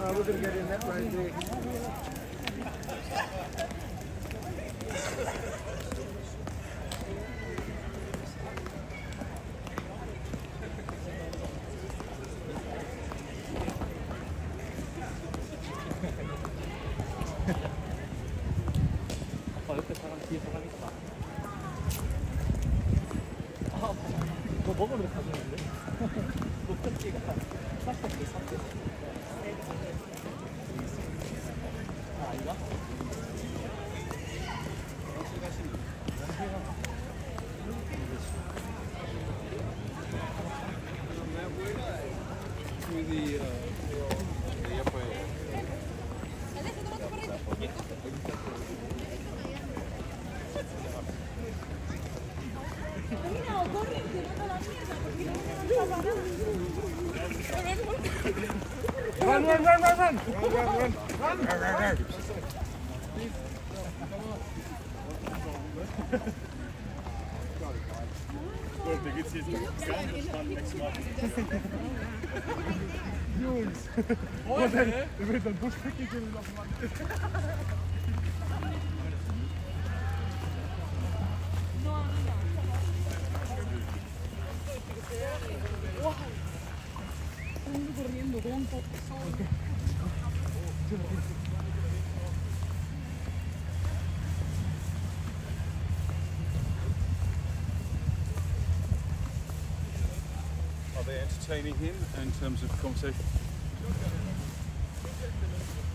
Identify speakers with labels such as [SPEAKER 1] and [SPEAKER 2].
[SPEAKER 1] We're going to get in that right there.
[SPEAKER 2] 옆에 사람 뒤에 사람 있다. 뭐 먹으러 가시는데? 목적지가 샀었지, 샀었지. 아닌가?
[SPEAKER 1] Run!
[SPEAKER 3] Gut, da geht's jetzt ganz entspannt wegschmachen.
[SPEAKER 1] Jungs! Freunde! Da wird ein Busch weggegeben auf dem Mann.
[SPEAKER 3] Are they entertaining him in terms of conversation?